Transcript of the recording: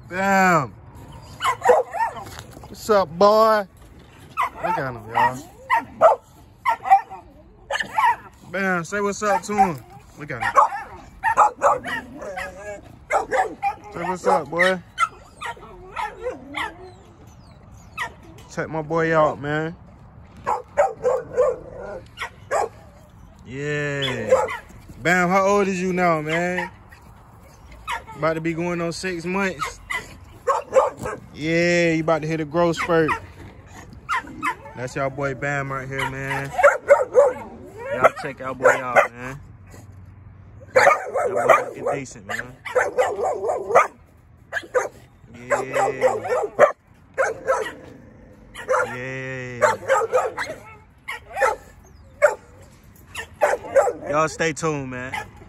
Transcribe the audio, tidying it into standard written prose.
Bam. What's up, boy? Look at him, y'all. Bam, say what's up to him. Look at him. Say what's up, boy. Check my boy out, man. Yeah. Bam, how old is you now, man? About to be going on 6 months. Yeah, you about to hit a growth spurt. That's y'all boy Bam right here, man. Y'all check y'all boy out, man. That boy looking decent, man. Yeah. Yeah. Y'all stay tuned, man.